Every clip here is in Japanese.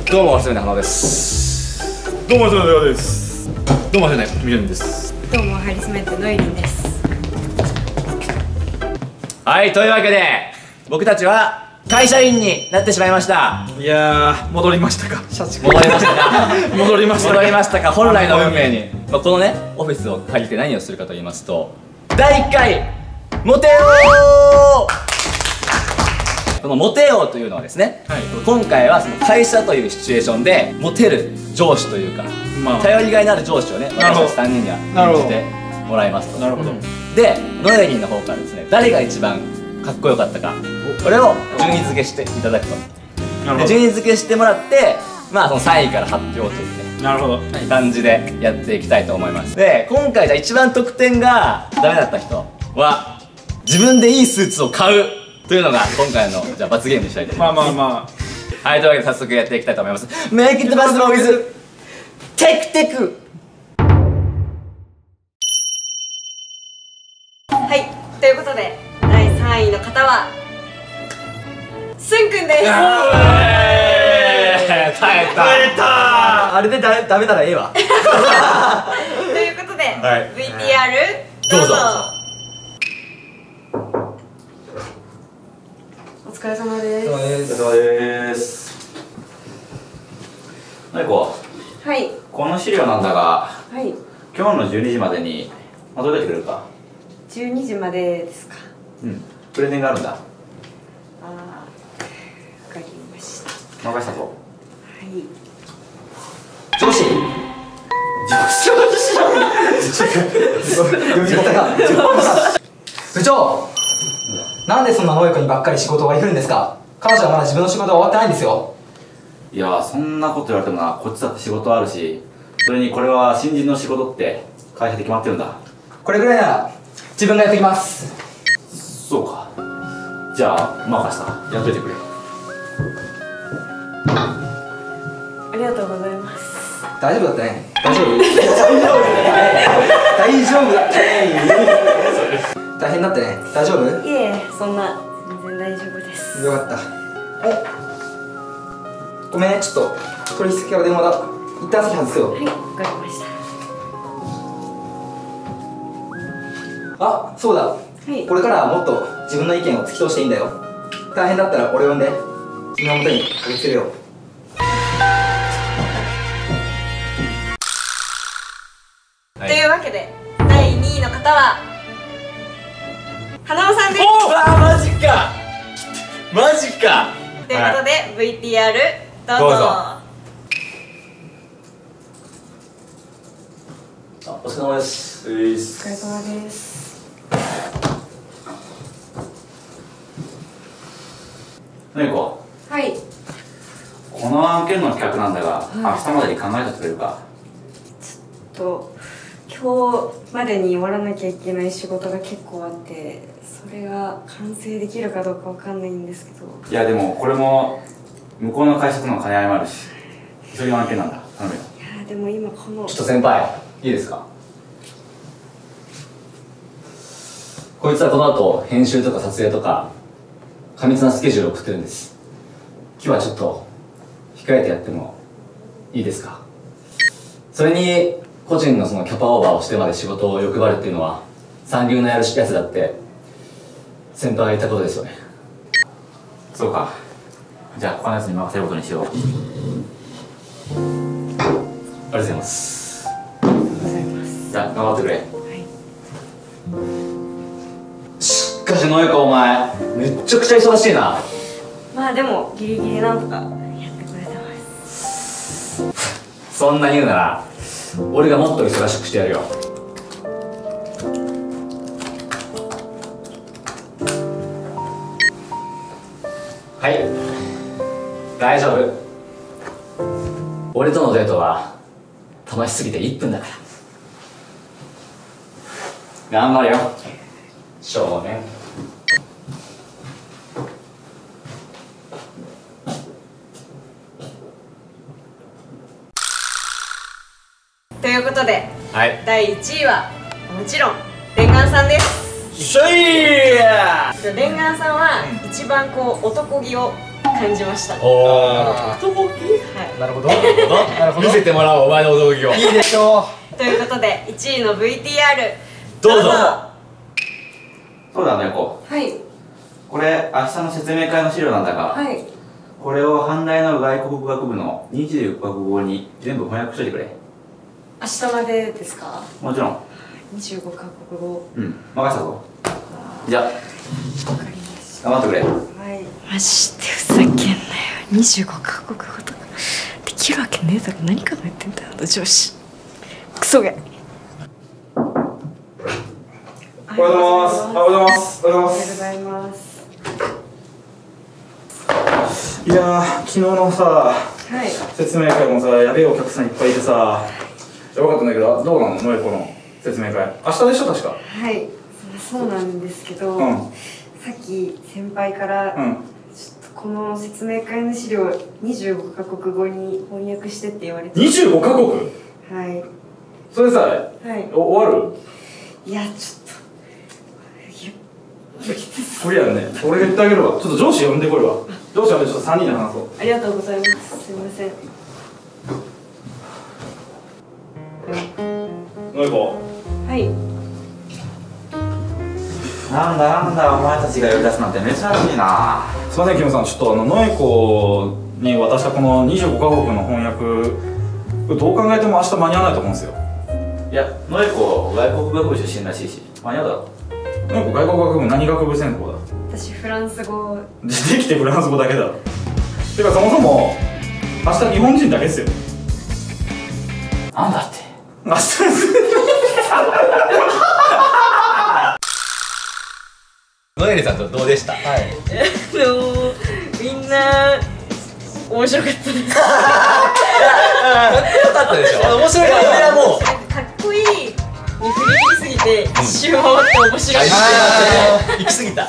どうも、初めて花です。 どうも、初めてです。どうも、初めてみるんです。 どうも、ハリスメントのイリンです。 はい、というわけで僕たちは会社員になってしまいました。 いやー、戻りましたか。社畜戻りましたか戻りましたか。 戻りましたか。本来の運命に、このねオフィスを借りて何をするかと言いますと、第1回モテよう。このモテようというのはですね、はい、今回はその会社というシチュエーションでモテる上司というか、頼りがいのある上司をね、私たち3人には演じてもらいますと。なるほど。で、ノエリンの方からですね、誰が一番かっこよかったか、これを順位付けしていただくと。で、順位付けしてもらって、まあその3位から発表というね、なるほど感じでやっていきたいと思います。で、今回じゃあ一番得点がダメだった人は自分でいいスーツを買うというのが今回のじゃあ罰ゲームにしたいと思います。まあはい、というわけで早速やっていきたいと思います。メイキットバスボーイズテクテク。 はい、ということで第3位の方はスンくんです。 耐えた。あれでダメならええわ。ということで、はい、VTR どうぞ。お疲れ様です。 お疲れ様です。なにこ。 はい。 この資料なんだが、 はい。 今日の12時までにまとめてくれるか。 12時までですか。 うん。プレゼンがあるんだ。 ああ、わかりました。 任したぞ。 はい。 上司。 呼び方が。部長。なんでそんな能力にばっかり仕事がいるんですか。彼女はまだ自分の仕事が終わってないんですよ。 いや、そんなこと言われてもな、こっちだって仕事あるし、それにこれは新人の仕事って会社で決まってるんだ。 これぐらいなら自分がやってきます。 そうか。じゃあ任せた。やっといてくれ。 ありがとうございます。 大丈夫だったね。大丈夫大丈夫だったね。大変だったね。大丈夫？ いえ、そんな全然大丈夫です。 よかった。ごめんね、ちょっと取引先から電話だ。一旦席外すよ。 はい、わかりました。 あ、そうだ。はい、これからはもっと自分の意見を突き通していいんだよ。大変だったら俺呼んで君の元に駆けつけるよ。 というわけで第2位の方は花尾さんです。 おー、マジかマジか。 ということで、はい、VTR どうぞ。 あ、お疲れ様です。 お疲れ様です。 なにこ。 はい。 この案件の企画なんだが、はい、明日までに考えてくれるか。 ちょっと今日までに終わらなきゃいけない仕事が結構あって、それが完成できるかどうかわかんないんですけど。 いやでもこれも向こうの会社との兼ね合いもあるし、そういう案件なんだ。頼むよ。 いやでも今このちょっと先輩いいですか。こいつはこの後編集とか撮影とか過密なスケジュールを送ってるんです。今日はちょっと控えてやってもいいですか。それに個人のそのキャパオーバーをしてまで仕事を欲張るっていうのは三流のやるやつだって先輩が言ったことですよね。 そうか。じゃあ他のやつに任せることにしよう。 ありがとうございます。じゃあ頑張ってくれ。はい。しかしノエカお前めっちゃくちゃ忙しいな。 まあでもギリギリなんとかやってくれてます。 そんなに言うなら俺がもっと忙しくしてやるよ。はい、大丈夫。俺とのデートは楽しすぎて1分だから頑張れよ少年。 ということで、 はい、 第1位はもちろんレンガンさんです。 しょいー。 レンガンさんは一番こう男気を感じました。 おお、 男気。 なるほど。 なるほど。見せてもらおう、お前の驚きを。 いいでしょということで1位の VTR どうぞ。 そうだね、こう。 はい。 これ、明日の説明会の資料なんだが、 はい。 これを阪大の外国語学部の25カ国語に全部翻訳しといてくれ。 明日までですか？ もちろん。 25カ国語。 うん、任せたぞ。じゃあ、 わかりました。 頑張ってくれ。 はい。マジでふざけんなよ。25カ国語とかできるわけねえだろ。何考えてんだよ、あの上司。クソが。 おはようございます。おはようございます。おはようございます。 おはようございます。 いやー、昨日のさ、 はい。 説明会もさ、やべえお客さんいっぱいいてさ、やばかったんだけど、どうなの、ノエコの説明会。明日でしょ、確か。 はい。そうなんですけど、 うんさっき先輩から、 うん。 ちょっとこの説明会の資料25カ国語に翻訳してって言われて。 25カ国。 はいそれさ、 はい終わる。 いや、ちょっといや無理です無理やんね。俺が言ってあげるわ。ちょっと上司呼んでこいわ。上司呼んでちょっと3人で話そう。 ありがとうございます。すみません。 ノエコ。 はい。 なんだ、お前たちが呼び出すなんて珍しいな。 すいません、キムさん、ちょっとノエコに渡したこの25カ国の翻訳、どう考えても明日間に合わないと思うんですよ。 いや、ノエコ、外国学部出身らしいし、間に合うだろ。 ノエコ、外国学部何学部専攻だ。 私フランス語。 できてフランス語だけだろ。てか、そもそも明日日本人だけっすよ。 なんだって。 明日ノエルさんとどうでした？はい。 でもみんな面白かったです。 かっこよかったでしょ。面白い。俺はもうかっこいいに振り切りすぎて一周回って面白い。 行き過ぎた。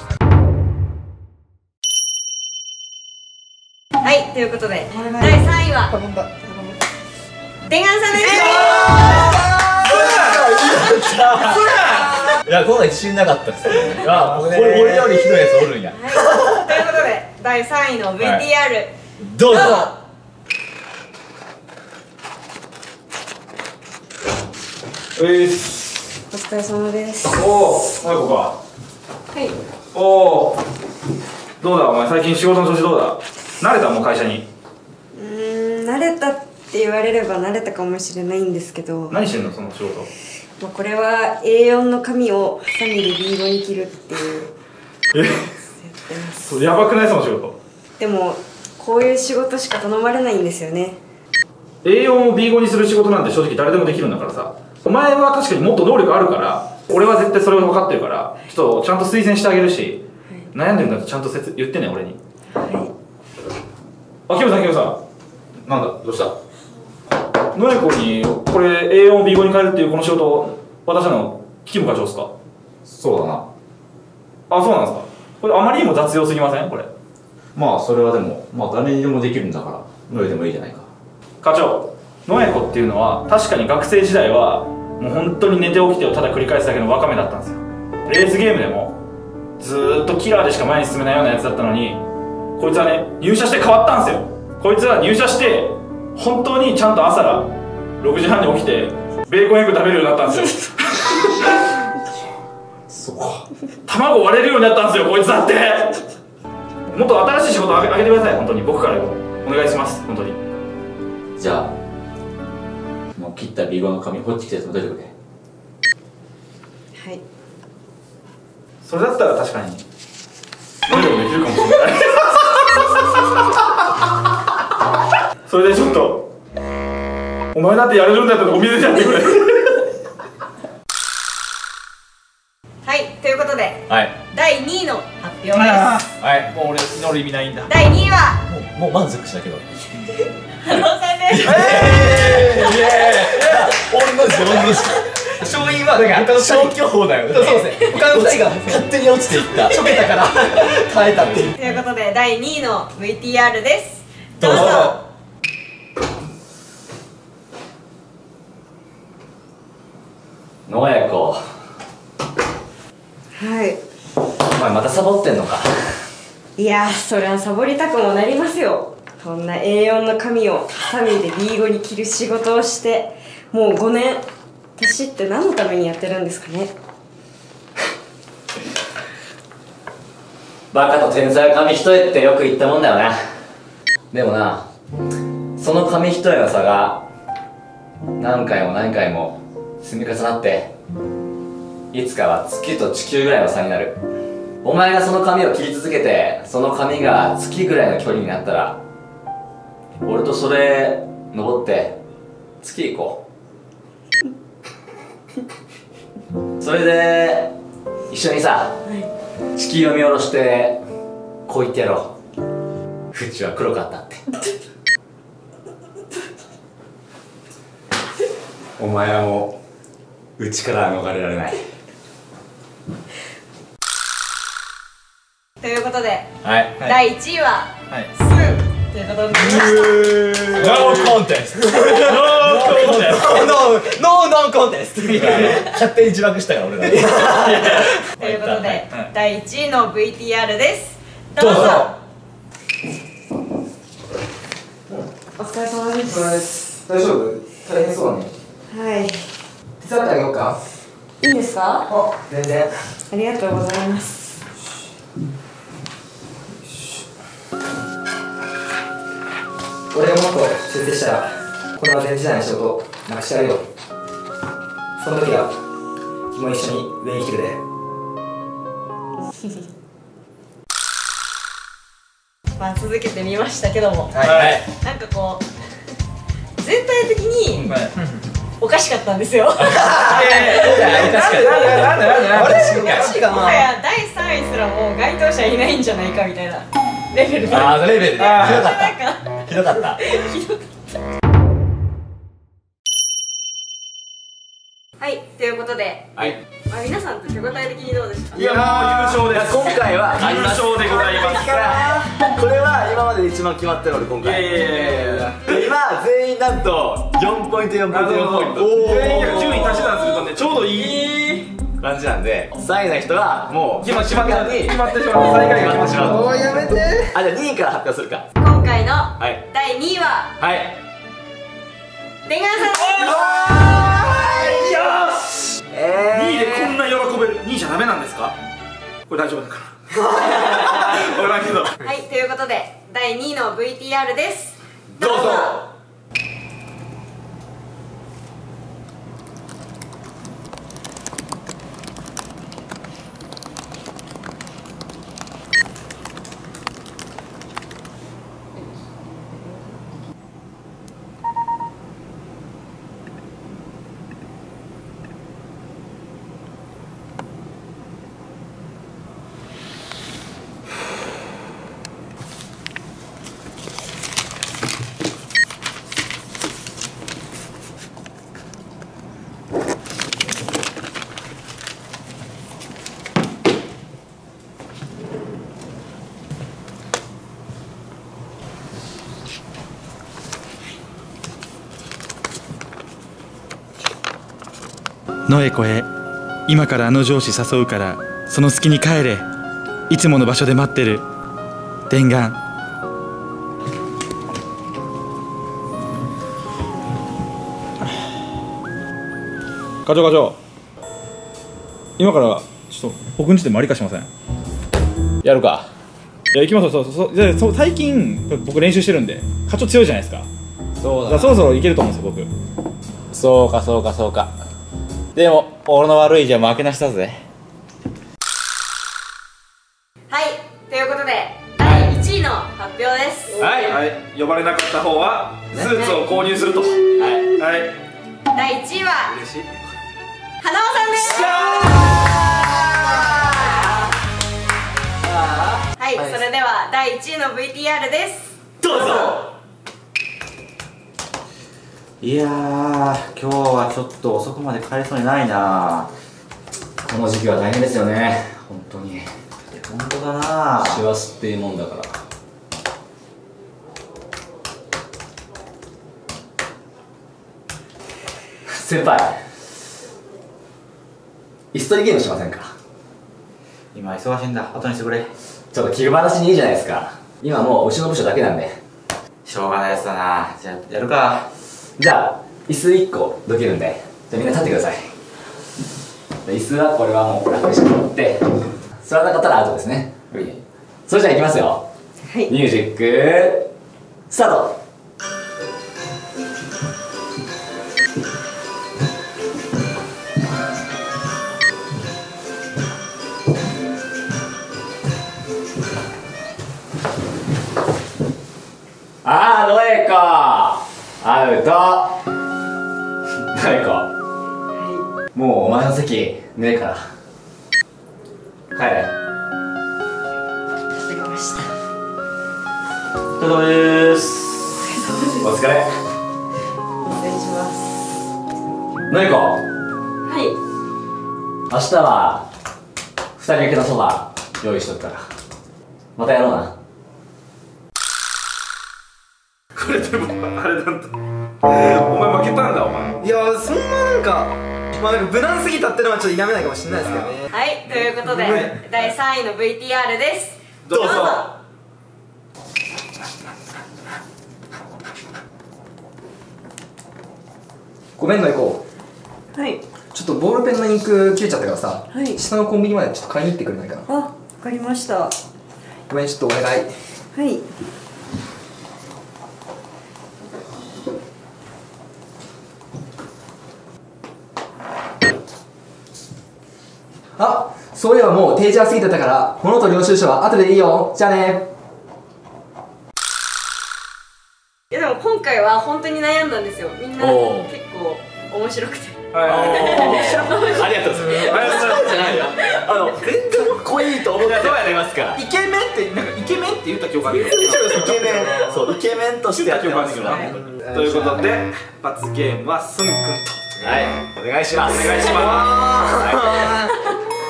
はい、ということで第3位は電丸さんです。 いや、今回自信なかったですね。俺よりひどいやつおるんや。 はい、ということで第3位の VTR、 どうぞ。 お疲れ様です。 おお、ノエコか。 はい。 おお、どうだお前、最近仕事の調子どうだ。慣れた、もう会社に。 慣れたって言われれば慣れたかもしれないんですけど、 何してんのその仕事。 もうこれは A4 の紙をハサミでビードに切るっていうやってます。 それやばくないその仕事。 でもこういう仕事しか頼まれないんですよね。 A4 を B5 にする仕事なんて正直誰でもできるんだからさ。お前は確かにもっと能力あるから、俺は絶対それを分かってるから、ちょっとちゃんと推薦してあげるし、悩んでるんだったらちゃんと言ってね、俺に。 はあ、キムさん、キムさなんだ、どうした。 ん、ノエコにこれ A4 を B5 に変えるっていうこの仕事を渡したのキム課長ですか。 そうだな。 あ、そうなんですか。これあまりにも雑用すぎませんこれ。 まあ、それはでも、まあ誰にでもできるんだから、ノエでもいいじゃないか。 課長、ノエコっていうのは確かに学生時代はもう本当に寝て起きてをただ繰り返すだけのワカメだったんですよ。レースゲームでもずーっとキラーでしか前に進めないようなやつだったのに、こいつはね、入社して変わったんですよ。こいつは入社して本当にちゃんと朝ら6時半に起きてベーコンエッグ食べるようになったんですよ。 そうか。 卵割れるようになったんですよ、こいつだって。もっと新しい仕事あげてください、本当に。僕からもお願いします、本当に。 じゃあ、もう切ったビーゴの紙、ホッチキスも出てくれ。 い。 それだったら確かに何でもできるかもしれない。それでちょっとお前だってやれるんだったらお店でやってくれ。 はい、ということではい。 第2位の発表です。 はい。もう俺乗る意味ないんだ。 第2位はもう満足したけど。 ハローさんです。 俺のですよ、俺のです。勝因はだから消去法だよね。そうですね。他の2人が勝手に落ちていった。ちょけたから耐えたっていう。 ということで第2位の VTR です。 どうぞ。 ノエコ、 はい。 お前またサボってんのか。 いいやー、そりゃサボりたくもなりますよ。こんな A4 の紙をハサミで B5 に切る仕事をしてもう5年。私って何のためにやってるんですかね。 バカと天才は紙一重ってよく言ったもんだよな。でもな、その紙一重の差が何回も何回も積み重なっていつかは月と地球ぐらいの差になる。お前がその紙を切り続けてその紙が月ぐらいの距離になったら俺とそれ登って月行こう。それで一緒にさ、地球を見下ろしてこう言ってやろう。縁は黒かったってお前はもううちからは逃れられない。 ということで、 はい、 第1位はスーということになりました。 ノーコンテストノーコンテスト勝手に自爆したから俺らということで、第1位の VTR です。どうぞ。お疲れ様です。 大丈夫？大変そうだね。 はい。 手伝ってあげようか？ いいんですか？ あ、全然。 ありがとうございます。 俺がもっと出世したらこの前時代の仕事なくしてやるよ。その時は君も一緒に上に来てくれ。 まあ続けてみましたけども、 はい、 なんかこう全体的におかしかったんですよ。もはや第3位すらもう該当者いないんじゃないかみたいなレベルで。 ああ、レベルでひどかったひどかった。 はい、ということで、 はい、 まあ、皆さんと手応え的にどうでしたか？ いや、もう優勝です。 今回は優勝でございます。 これは今までで一番決まってる俺今回。今全員なんと4ポイント4ポイント4ポイント全員が順位足し算するとね、ちょうどいい感じなんで、3位の人はもう決まってしまう。最下位が決まってしまう。 おー、やめて。 あ、じゃあ2位から発表するか。 今回のはい第2位ははい、 出川さんです。 2位でこんな喜べる。2位じゃダメなんですか？これ大丈夫だから分からんけど。 はい、ということで第2位の VTR です。 どうぞ。 野へ子へ、今からあの上司誘うからその隙に帰れ、いつもの場所で待ってる。伝願。 課長課長、今からちょっと僕んちでマリカしません？ やるか。 いや、行きますよ。そう最近僕練習してるんで、課長強いじゃないですか。 そうだからそろそろいけると思うんですよ僕。 そうかそうかそうか。でも俺の悪いじゃ負けなしだぜ。 はい、ということで第1位の発表です。 はい、呼ばれなかった方はスーツを購入すると。はい、 第1位は嬉しい。 花尾さんです。はい、それでは第1位の VTR です。 どうぞ。 いやー、今日はちょっと遅くまで帰りそうにないな。 この時期は大変ですよね、本当に。 本当だな。 師走っていうもんだから。先輩、椅子取りゲームしませんか？ 今忙しいんだ、後にしてくれ。 ちょっと気晴らしにいいじゃないですか。今もううちの部署だけなんで。 しょうがないやつだな。じゃあやるか。 じゃあ椅子1個どけるんで、じゃあみんな立ってください。椅子はこれはもう楽にしてもらって、座らなかったらアウトですね。それじゃあいきますよ。 はい、 ミュージックスタート。あー、ノエコアウト。ノエコ、もうお前の席ねえから帰れ。 わかりました。 お疲れ様です。 お疲れ。 失礼します。 ノエコ、 はい、 明日は2人掛けのソファ用意しとくからまたやろうな。 これでもあれなんだ、お前負けたんだお前。 いやそんななんかなんか無難すぎたってのはちょっと否めないかもしれないですけどね。 はい、ということで第3位の VTR です。 どうぞ。 ごめんの行こはい、 う。ちょっとボールペンのインク切れちゃったからさ、 はい、 下のコンビニまでちょっと買いに行ってくれないかな。 あ、わかりました。 ごめん、ちょっとお願い。 はい、 あ、そういえばもう定時は過ぎてたから物と領収書は後でいいよ。じゃあね。 いやでも今回は本当に悩んだんですよ。みんな結構面白くて。 ありがとうございます。 じゃないよ。全然かっこいいと思ってやりますから。 イケメンってなんかイケメンって言った記憶あるよ。 イケメン、そうイケメンとしてやってますからね。 ということで罰ゲームはスン君と。 はい、お願いします。 お願いします。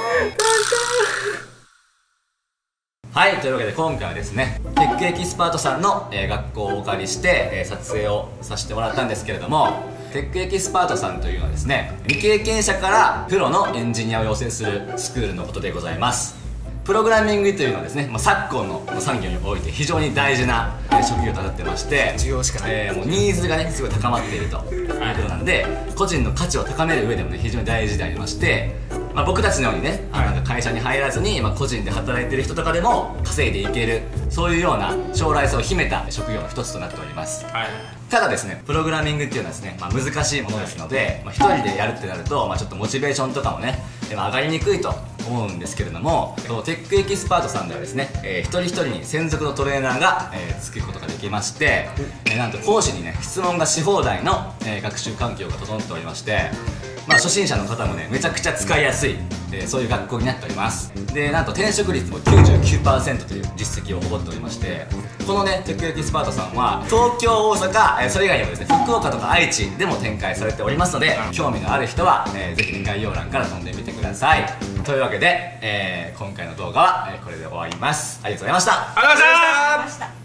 はい、というわけで今回はですね、テックエキスパートさんの、学校をお借りして、撮影をさせてもらったんですけれども、テックエキスパートさんというのはですね、未経験者からプロのエンジニアを養成するスクールのことでございます。プログラミングというのはですね、昨今の産業において非常に大事な職業となってまして、 需要しかない、 もうニーズがねすごい高まっているということなんで、個人の価値を高める上でもね非常に大事でありまして、僕たちのようにね、なんか会社に入らずに、個人で働いてる人とかでも稼いでいける、そういうような将来性を秘めた職業の一つとなっております。ただですね、プログラミングっていうのはですね、難しいものですので、一人でやるってなると、ちょっとモチベーションとかもね上がりにくいと思うんですけれども、テックエキスパートさんではですね、一人一人に専属のトレーナーが、つくことができまして、なんと講師にね質問がし放題の、学習環境が整っておりまして、初心者の方もねめちゃくちゃ使いやすい、そういう学校になっております。でなんと転職率も 99% という実績を誇っておりまして、このねテックエキスパートさんは東京、大阪、それ以外にもですね福岡とか愛知でも展開されておりますので、興味のある人は、ぜひ概要欄から飛んでみてください。というわけで、今回の動画は、これで終わります。ありがとうございました。 ありがとうございました。